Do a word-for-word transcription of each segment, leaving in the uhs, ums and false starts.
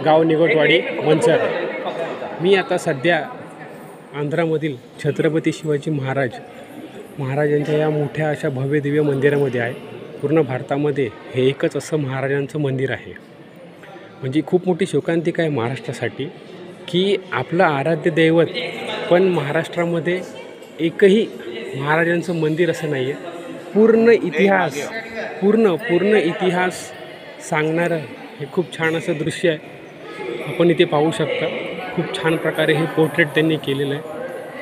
गाव निगोटवाडी मंचर। मी आता सध्या आंध्रामधील छत्रपती शिवाजी महाराज महाराजांच्या या मोठ्या अशा भव्य दिव्य मंदिरामध्ये आहे। पूर्ण भारतामध्ये हे एकच असं महाराजांचं मंदिर आहे। म्हणजे खूप मोठी शोकांतिका आहे महाराष्ट्रासाठी की आपलं आराध्य दैवत पण महाराष्ट्रामध्ये एकही महाराजांचं मंदिर असं नाही आहे। पूर्ण इतिहास पूर्ण पूर्ण इतिहास सांगणारं हे खूप छान असं दृश्य आहे। आपण इथे पाहू शकता खूप छान प्रकारे हे पोर्ट्रेट त्यांनी केलेलं आहे।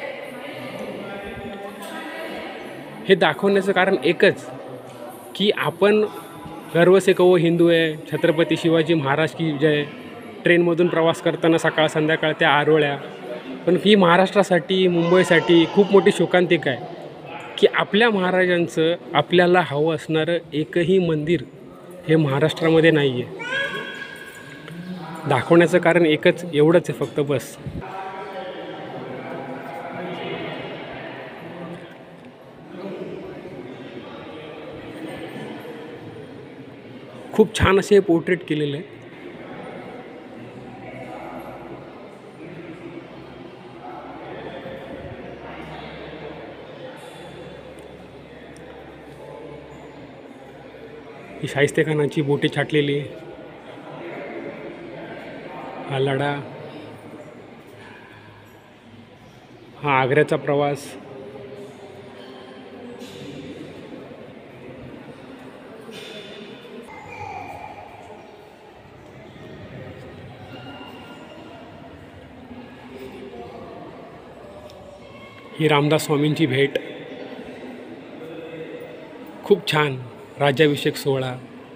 हे दाखवण्याचं कारण एकच की आपण गर्व से कहो हिंदू आहे, छत्रपती शिवाजी महाराज की जय। ट्रेनमधून प्रवास करताना सकाळ संध्याकाळ त्या आरोळ्या, पण ही महाराष्ट्रासाठी मुंबईसाठी खूप मोठी शोकांतिका आहे की आपल्या महाराजांचं आपल्याला हवं असणारं एकही मंदिर हे महाराष्ट्रामध्ये नाही आहे। दाखवण्याचं कारण एकच एवढंच आहे फक्त बस। खूप छान असे पोर्ट्रेट केलेले आहे। ही शाहिस्ते खानाची बोटे छाटलेली, हा लढा, हा आग्र्याचा प्रवास, ही रामदास स्वामींची भेट, खूप छान राज्याभिषेक सोहळा,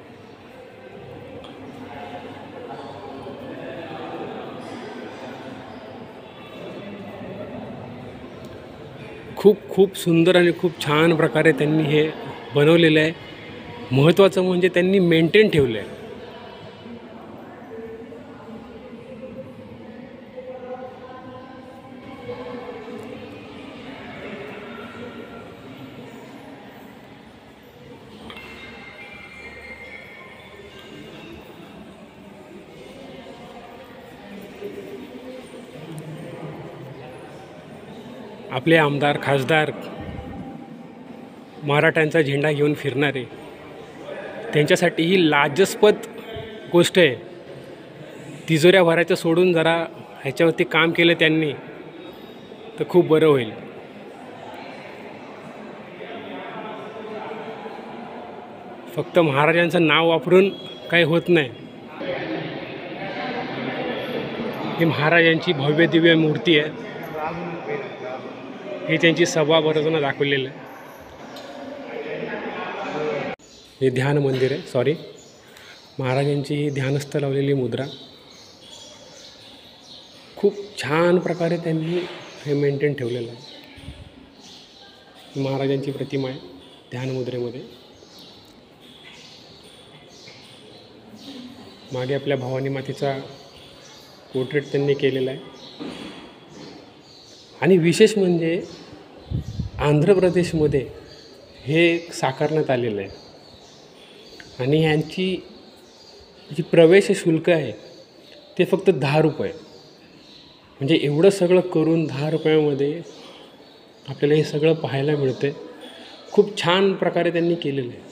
खूप खूप सुंदर आणि खूप छान प्रकारे त्यांनी हे बनवलेलं आहे। महत्त्वाचं म्हणजे त्यांनी मेंटेन ठेवलं आहे। आपले आमदार खासदार मराठ्यांचा झेंडा घेऊन फिरणारे, त्यांच्यासाठी ही लाजस्पद गोष्ट आहे। तिजोऱ्या भरायचं सोडून जरा ह्याच्यावरती काम केलं त्यांनी तर खूप बरं होईल। फक्त महाराजांचं नाव वापरून काही होत नाही। ही महाराजांची भव्य दिव्य मूर्ती आहे। हे त्यांची सभा भरताना दाखवलेलं आहे। हे ध्यान मंदिर आहे, सॉरी महाराजांची ही ध्यानस्थ लावलेली मुद्रा खूप छान प्रकारे त्यांनी हे मेंटेन ठेवलेलं आहे। महाराजांची प्रतिमा आहे ध्यान मुद्रेमध्ये। मागे आपल्या भवानी मातेचा पोर्ट्रेट त्यांनी केलेला आहे। आणि विशेष म्हणजे आंध्र प्रदेशमध्ये हे साकारण्यात आलेलं आहे। आणि यांची जी प्रवेश शुल्क आहे ते फक्त दहा रुपये। म्हणजे एवढं सगळं करून दहा रुपयामध्ये आपल्याला हे सगळं पाहायला मिळतं। खूप छान प्रकारे त्यांनी केलेलं आहे।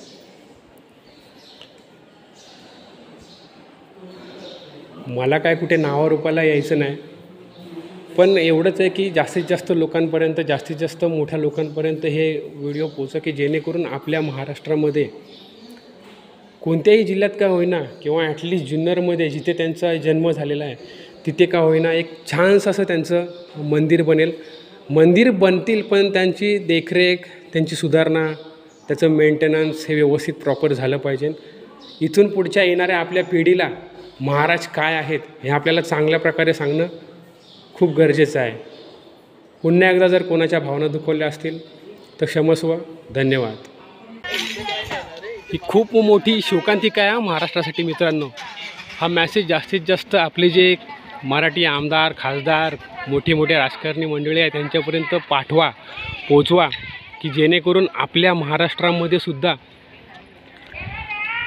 मला काय कुठे नावारूपाला यायचं नाही, पण एवढंच आहे की जास्तीत जास्त लोकांपर्यंत जास्तीत जास्त मोठ्या लोकांपर्यंत हे व्हिडिओ पोहोचा की जेणेकरून आपल्या महाराष्ट्रामध्ये कोणत्याही जिल्ह्यात का होईना किंवा ॲटलिस्ट जुन्नरमध्ये जिथे त्यांचा जन्म झालेला आहे तिथे का होईना एक छानसं असं त्यांचं मंदिर बनेल। मंदिर बनतील पण त्यांची देखरेख, त्यांची सुधारणा, त्याचं मेंटेनन्स हे व्यवस्थित प्रॉपर झालं पाहिजे। इथून पुढच्या येणाऱ्या आपल्या पिढीला महाराज काय आहेत हे आपल्याला चांगल्या प्रकारे सांगणं खूप गरजेचं आहे। पुन्हा एकदा जर कोणाच्या भावना दुखवल्या असतील तर क्षमस्व, धन्यवाद। ही खूप मोठी शोकांतिका आहे महाराष्ट्रासाठी मित्रांनो। हा मॅसेज जास्तीत जास्त आपले जे मराठी आमदार खासदार मोठे मोठे राजकारणी मंडळी आहेत त्यांच्यापर्यंत पाठवा, पोचवा की जेणेकरून आपल्या महाराष्ट्रामध्ये सुद्धा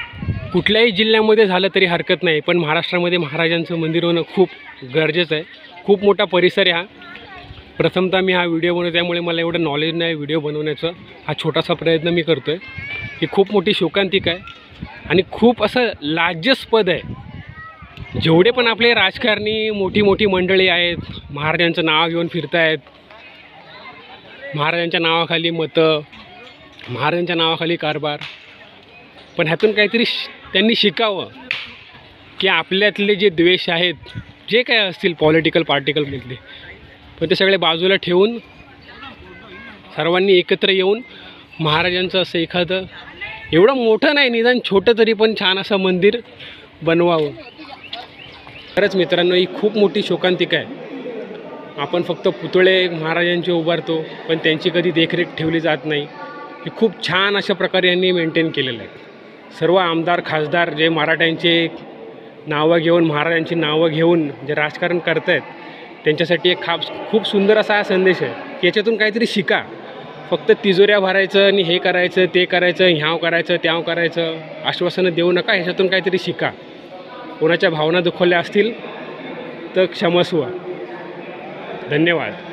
कुठल्याही जिल्ह्यामध्ये झालं तरी हरकत नाही, पण महाराष्ट्रामध्ये महाराजांचं मंदिर होणं खूप गरजेचं आहे. खूप मोठा परिसर आहे हा. प्रथमतः मी हा व्हिडिओ बनवतो, त्यामुळे मला एवढं नॉलेज नाही व्हिडिओ बनवण्याचं. हा छोटासा प्रयत्न मी करतो आहे. ही खूप मोठी शोकांतिका आहे आणि खूप असं लाज्यास्पद आहे. जेवढे पण आपले राजकारणी मोठी मोठी मंडळी आहेत, महाराजांचं नाव घेऊन फिरतायत, महाराजांच्या नावाखाली मतं, महाराजांच्या नावाखाली कारभार, पण ह्यातून काहीतरी त्यांनी शिकावं की आपल्यातले जे द्वेष आहेत, जे काय असतील पॉलिटिकल पार्टिकलमधले, पण ते सगळे बाजूला ठेवून सर्वांनी एकत्र येऊन महाराजांचं असं एखादं एवढं मोठं नाही, निदान छोटं तरी पण छान असं मंदिर बनवावं. खरंच मित्रांनो, ही खूप मोठी शोकांतिका आहे. आपण फक्त पुतळे महाराजांचे उभारतो, पण त्यांची कधी देखरेख ठेवली जात नाही. ही खूप छान अशा प्रकारे यांनी मेंटेन केलेलं आहे. सर्व आमदार खासदार जे मराठ्यांचे नावं घेऊन, महाराजांची नावं घेऊन जे राजकारण करत आहेत, त्यांच्यासाठी एक खाप खूप सुंदर असा हा संदेश आहे की याच्यातून काहीतरी शिका. फक्त तिजोऱ्या भरायचं आणि हे करायचं ते करायचं, ह्याव करायचं त्याव करायचं, आश्वासनं देऊ नका. ह्याच्यातून काहीतरी शिका. कोणाच्या भावना दुखवल्या असतील तर क्षमस्व. धन्यवाद.